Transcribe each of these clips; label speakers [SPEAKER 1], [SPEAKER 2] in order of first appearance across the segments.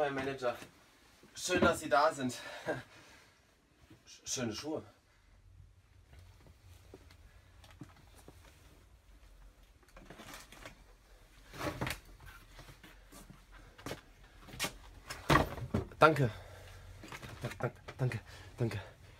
[SPEAKER 1] Herr Manager. Schön, dass Sie da sind. Schöne Schuhe. Danke. Danke.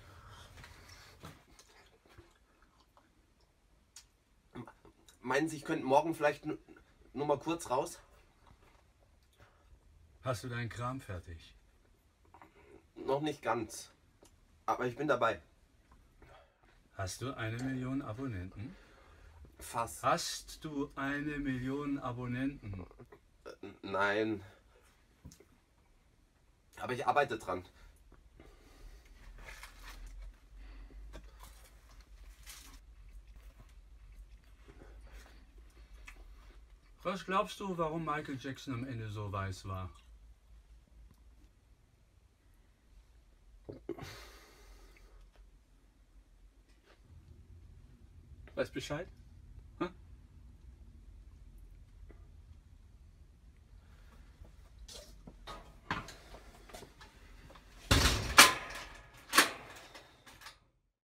[SPEAKER 1] Meinen Sie, ich könnte morgen vielleicht nur mal kurz raus?
[SPEAKER 2] Hast du deinen Kram fertig?
[SPEAKER 1] Noch nicht ganz. Aber ich bin dabei.
[SPEAKER 2] Hast du 1 Million Abonnenten?
[SPEAKER 1] Fast.
[SPEAKER 2] Hast du 1 Million Abonnenten?
[SPEAKER 1] Nein. Aber ich arbeite dran.
[SPEAKER 2] Was glaubst du, warum Michael Jackson am Ende so weiß war? Weißt Bescheid?